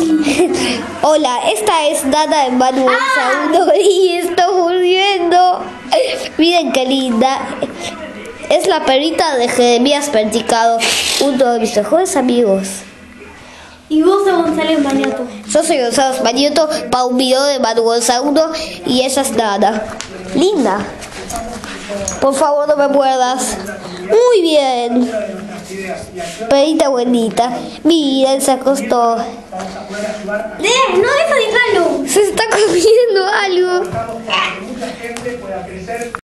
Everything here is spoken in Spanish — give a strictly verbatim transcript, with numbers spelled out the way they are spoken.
Hola, esta es Nana de Manuel Saudo y está muriendo. Miren qué linda. Es la perrita de Jeremías Perticado, uno de mis mejores amigos. Y vos sos González Mañoto. Yo soy González Mañoto para un video de Manuel Saudo y ella es Nana. Linda. Por favor, no me muerdas. Muy bien. Perita bonita. Miren, se acostó. ¡Eh! ¡No, eso déjalo! Se está comiendo algo.